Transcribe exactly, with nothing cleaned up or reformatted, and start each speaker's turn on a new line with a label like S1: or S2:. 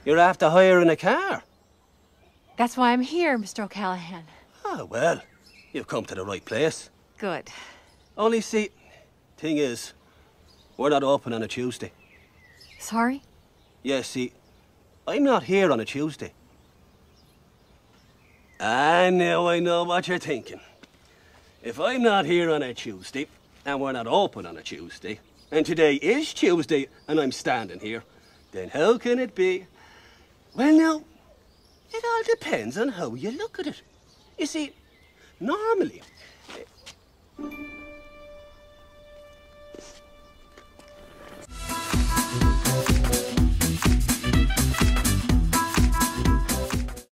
S1: You're after hiring a car.
S2: That's why I'm here, Mister O'Callaghan.
S1: Ah, well, you've come to the right place.
S2: Good.
S1: Only see, thing is, we're not open on a Tuesday.
S2: Sorry?
S1: Yeah, see, I'm not here on a Tuesday. I know, I know what you're thinking. If I'm not here on a Tuesday, and we're not open on a Tuesday, and today is Tuesday, and I'm standing here, then how can it be? Well, now, it all depends on how you look at it. You see, normally...